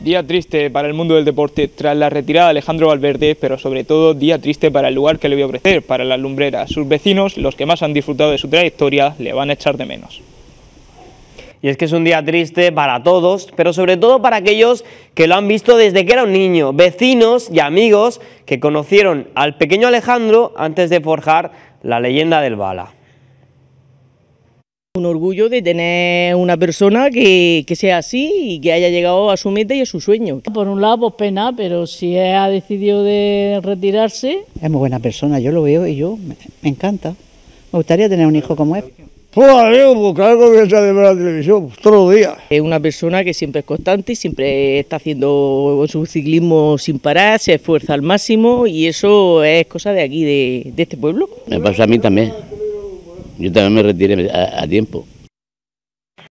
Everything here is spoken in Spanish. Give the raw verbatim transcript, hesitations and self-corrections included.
Día triste para el mundo del deporte tras la retirada de Alejandro Valverde, pero sobre todo día triste para el lugar que le voy a ofrecer, para las lumbreras. Sus vecinos, los que más han disfrutado de su trayectoria, le van a echar de menos. Y es que es un día triste para todos, pero sobre todo para aquellos que lo han visto desde que era un niño, vecinos y amigos que conocieron al pequeño Alejandro antes de forjar la leyenda del bala. Un orgullo de tener una persona que, que sea así y que haya llegado a su meta y a su sueño. Por un lado, pues pena, pero si él ha decidido de retirarse... Es muy buena persona, yo lo veo y yo me, me encanta. Me gustaría tener un hijo como él. Pues amigo, pues claro que se de ver la televisión, pues, todos los días. Es una persona que siempre es constante y siempre está haciendo su ciclismo sin parar, se esfuerza al máximo y eso es cosa de aquí, de, de este pueblo. Me pasa a mí también. Yo también me retiré a, a tiempo.